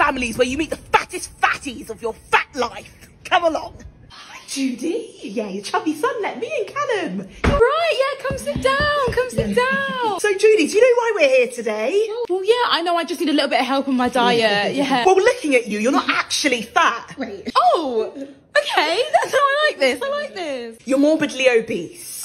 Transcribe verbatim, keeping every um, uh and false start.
families where you meet the fattest fatties of your fat life. Come along. Hi, Judy. Yeah, your chubby son let me in, Callum. Right, yeah, come sit down, come sit down. So, Judy, do you know why we're here today? Well, yeah, I know, I just need a little bit of help on my diet, yeah. Well, looking at you, you're not actually fat. Wait. Oh, okay, that's how I like this, I like this. You're morbidly obese.